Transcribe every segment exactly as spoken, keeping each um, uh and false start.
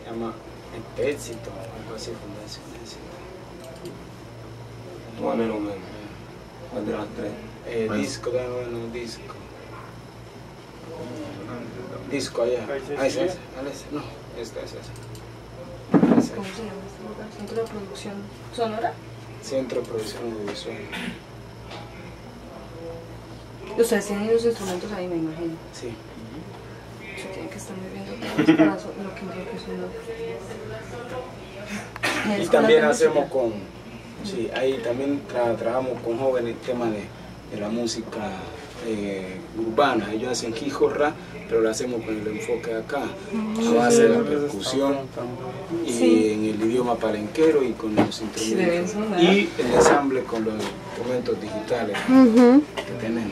se llama Éxito, algo así, Fundación Éxito. Más o menos, menos. ¿Cuál de las tres? Eh, disco, de nuevo, disco. Disco allá. Ah, ese, ese, ese. No, este, ese, ese. ¿Cómo se llama este lugar? ¿Centro de Producción Sonora? Centro de Producción Audiovisual. Ustedes tienen los instrumentos ahí, me imagino. Sí. Se tienen que estar muy bien dotados para so- lo que lo que suena. Y también hacemos con, sí, ahí también tra trabajamos con jóvenes el tema de, de la música eh, urbana. Ellos hacen hijorra, pero lo hacemos con el enfoque acá, a base de la percusión y Sí. en el idioma palenquero y con los Sí, deben instrumentos. sonar. Y el ensamble con los instrumentos digitales Uh-huh. que tenemos.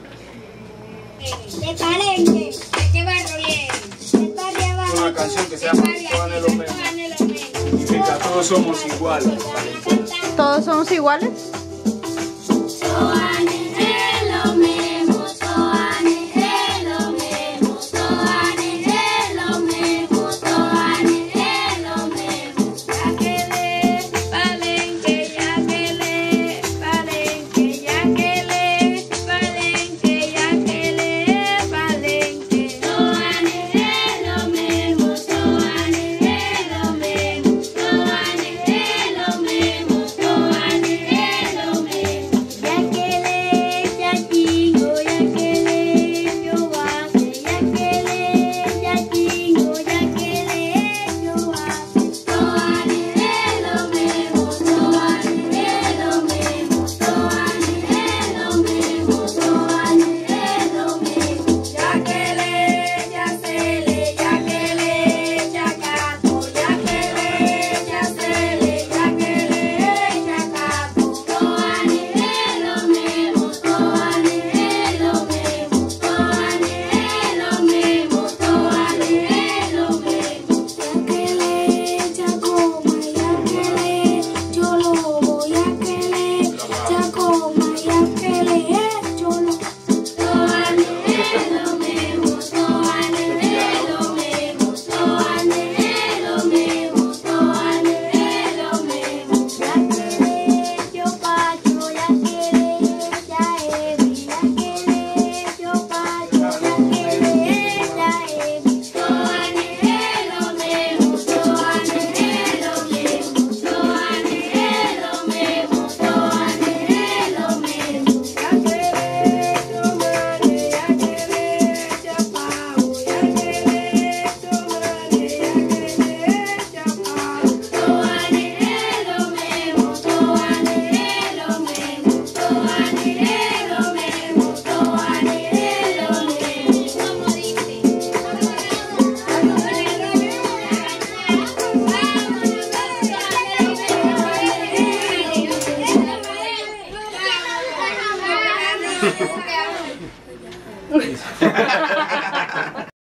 De Palenque, que barro bien. De barrio abajo. Una canción que se llama Todos en lo mismo. Significa todos somos iguales. ¿Todos somos iguales?